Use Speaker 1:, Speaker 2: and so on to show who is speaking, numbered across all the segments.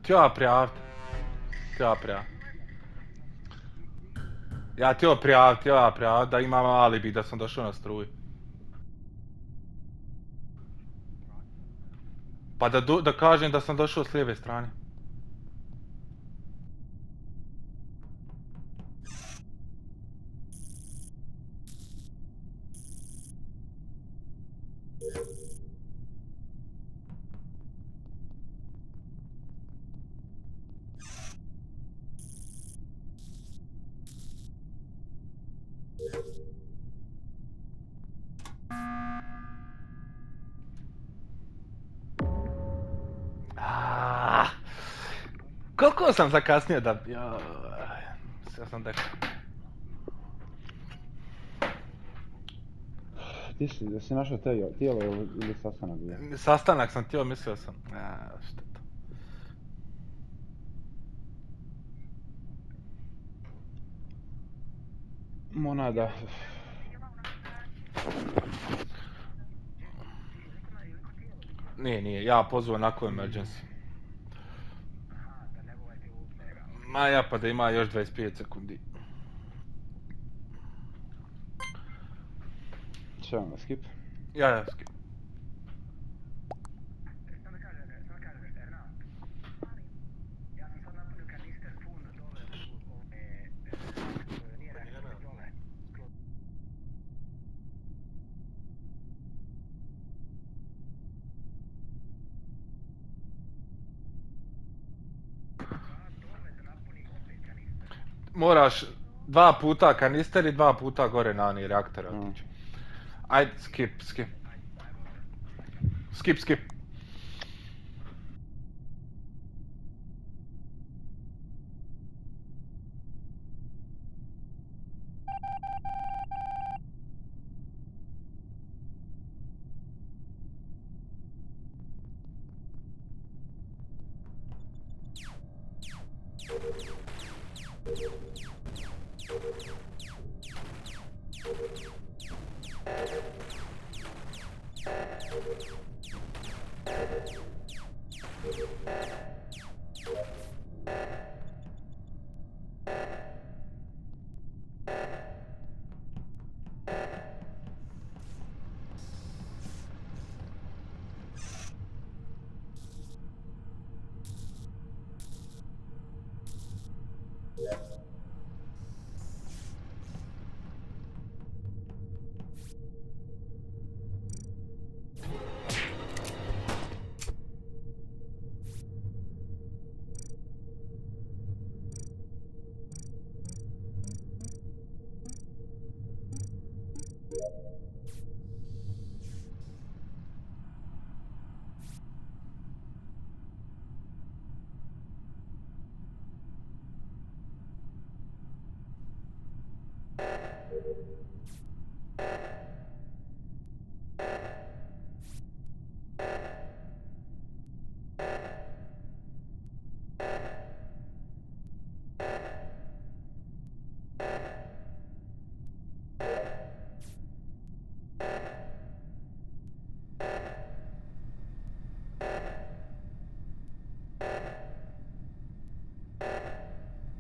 Speaker 1: Treba prijaviti. Treba prijaviti. Ja treba prijaviti da imam alibi da sam došao na struju. Pa da kažem da sam došao s lijeve strane. Koliko sam zakasnio da... Sve sam dekao.
Speaker 2: Ti si, da si našao tijelo ili sastanak bio?
Speaker 1: Sastanak sam htio, mislio sam. Šta to?
Speaker 2: Monada.
Speaker 1: Nije, ja pozvao onako emergency. Ma ja pa da ima još 25 sekundi.
Speaker 2: Šta vam skip?
Speaker 1: Ja, skip. Moraš 2 puta kanister i 2 puta gore na oni reaktor otići. Ajde, skip. Skip.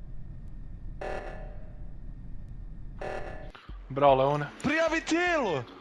Speaker 1: Bravo, Leone.
Speaker 3: Prijavi tijelo!